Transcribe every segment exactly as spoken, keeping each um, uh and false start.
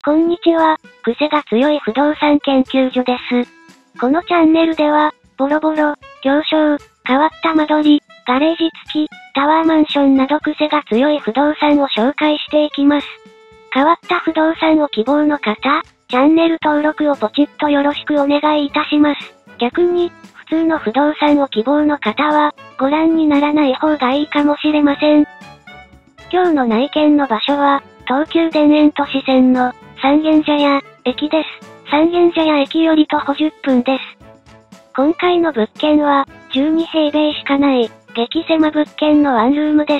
こんにちは、癖が強い不動産研究所です。このチャンネルでは、ボロボロ、狭小、変わった間取り、ガレージ付き、タワーマンションなど癖が強い不動産を紹介していきます。変わった不動産を希望の方、チャンネル登録をポチッとよろしくお願いいたします。逆に、普通の不動産を希望の方は、ご覧にならない方がいいかもしれません。今日の内見の場所は、東急田園都市線の三軒茶屋駅です。三軒茶屋駅より徒歩じゅっぷんです。今回の物件は、じゅうにへいべいしかない、激狭物件のワンルームです。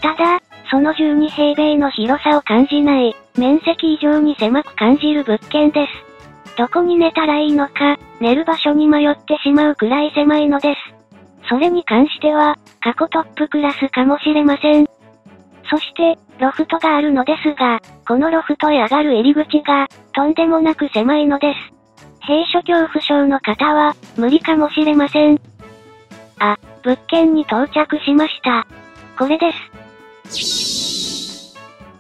ただ、そのじゅうにへいべいの広さを感じない、面積以上に狭く感じる物件です。どこに寝たらいいのか、寝る場所に迷ってしまうくらい狭いのです。それに関しては、過去トップクラスかもしれません。そして、ロフトがあるのですが、このロフトへ上がる入り口が、とんでもなく狭いのです。閉所恐怖症の方は、無理かもしれません。あ、物件に到着しました。これです。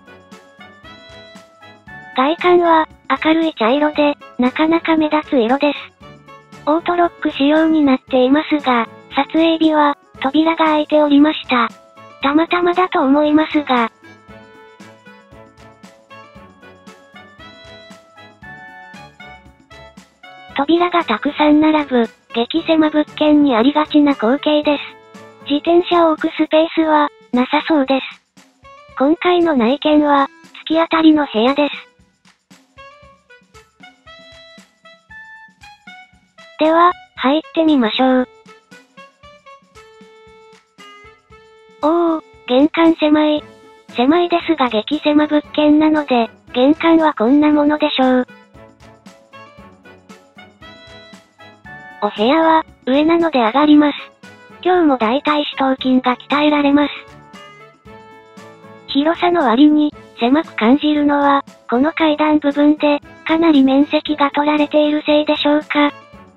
外観は、明るい茶色で、なかなか目立つ色です。オートロック仕様になっていますが、撮影日は、扉が開いておりました。たまたまだと思いますが。扉がたくさん並ぶ、激狭物件にありがちな光景です。自転車を置くスペースは、なさそうです。今回の内見は、突き当たりの部屋です。では、入ってみましょう。おー、玄関狭い。狭いですが激狭物件なので、玄関はこんなものでしょう。お部屋は、上なので上がります。今日も大腿四頭筋が鍛えられます。広さの割に、狭く感じるのは、この階段部分で、かなり面積が取られているせいでしょうか。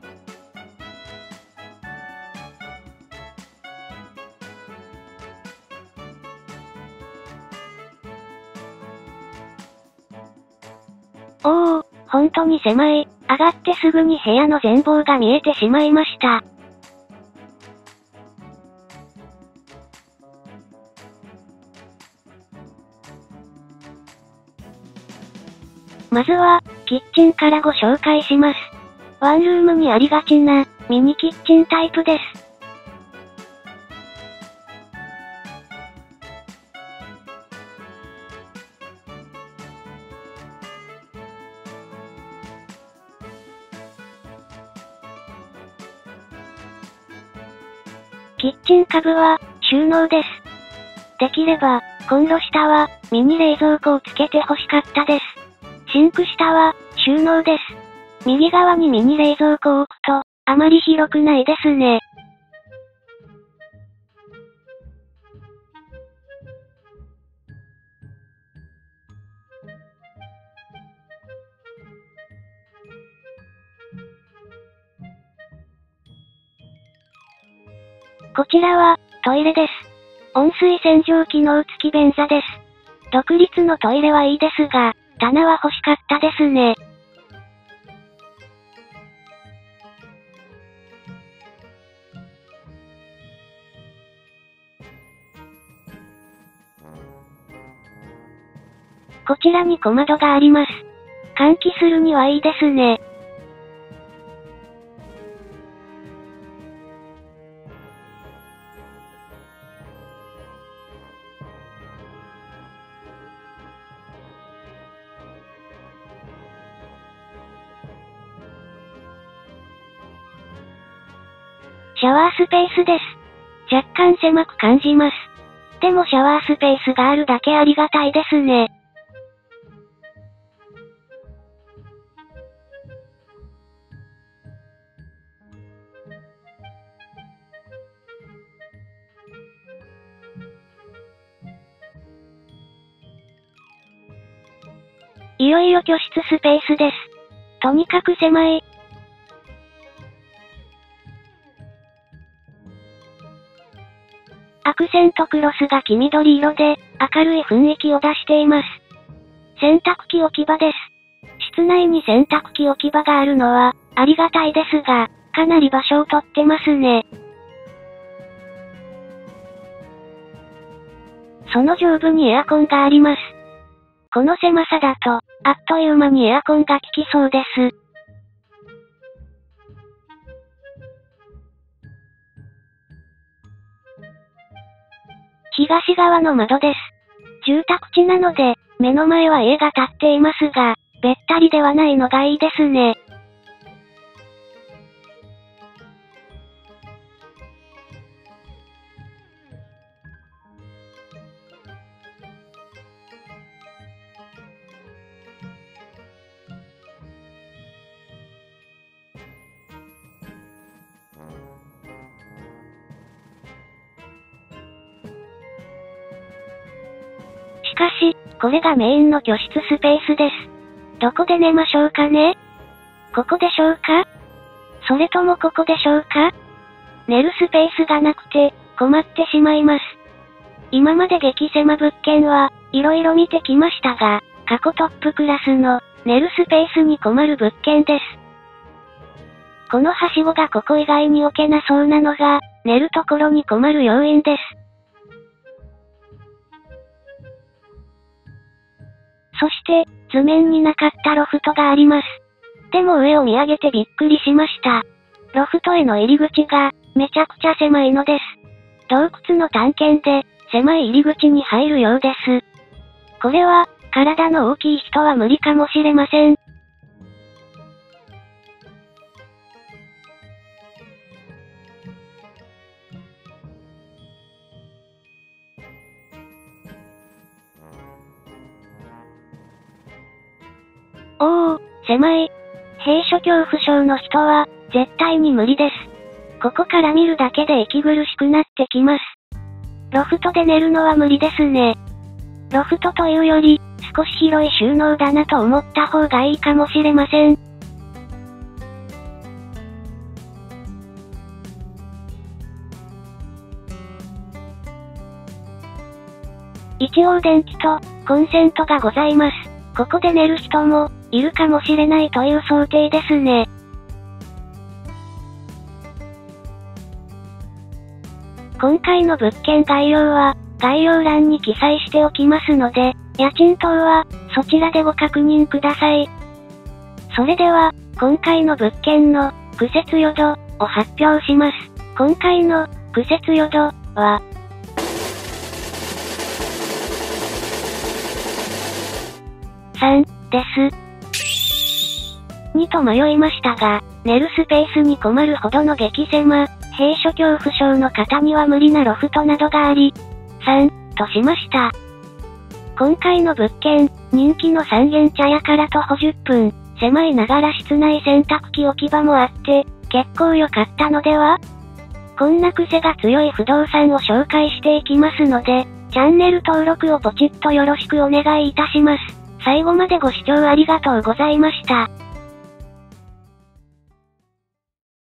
おー、本当に狭い。上がってすぐに部屋の全貌が見えてしまいました。まずは、キッチンからご紹介します。ワンルームにありがちな、ミニキッチンタイプです。キッチン下部は、収納です。できれば、コンロ下は、ミニ冷蔵庫をつけて欲しかったです。シンク下は、収納です。右側にミニ冷蔵庫を置くと、あまり広くないですね。こちらは、トイレです。温水洗浄機能付き便座です。独立のトイレはいいですが、棚は欲しかったですね。こちらに小窓があります。換気するにはいいですね。シャワースペースです。若干狭く感じます。でもシャワースペースがあるだけありがたいですね。いよいよ居室スペースです。とにかく狭い。アクセントクロスが黄緑色で、明るい雰囲気を出しています。洗濯機置き場です。 室内に洗濯機置き場があるのは、ありがたいですが、かなり場所を取ってますね。その上部にエアコンがあります。この狭さだと、あっという間にエアコンが効きそうです。東側の窓です。住宅地なので、目の前は家が建っていますが、べったりではないのがいいですね。しかし、これがメインの居室スペースです。どこで寝ましょうかね？ここでしょうか？それともここでしょうか？寝るスペースがなくて、困ってしまいます。今まで激狭物件は、色々見てきましたが、過去トップクラスの、寝るスペースに困る物件です。このはしごがここ以外に置けなそうなのが、寝るところに困る要因です。そして、図面になかったロフトがあります。でも上を見上げてびっくりしました。ロフトへの入り口が、めちゃくちゃ狭いのです。洞窟の探検で、狭い入り口に入るようです。これは、体の大きい人は無理かもしれません。おー、狭い。閉所恐怖症の人は、絶対に無理です。ここから見るだけで息苦しくなってきます。ロフトで寝るのは無理ですね。ロフトというより、少し広い収納だなと思った方がいいかもしれません。一応電気と、コンセントがございます。ここで寝る人も、いるかもしれないという想定ですね。今回の物件概要は、概要欄に記載しておきますので、家賃等は、そちらでご確認ください。それでは、今回の物件の、苦節予度、を発表します。今回の、苦節予度、は、さん、です。にと迷いましたが、寝るスペースに困るほどの激狭、閉所恐怖症の方には無理なロフトなどがあり、さん、としました。今回の物件、人気の三軒茶屋から徒歩じゅっぷん、狭いながら室内洗濯機置き場もあって、結構良かったのでは？こんな癖が強い不動産を紹介していきますので、チャンネル登録をポチッとよろしくお願いいたします。最後までご視聴ありがとうございました。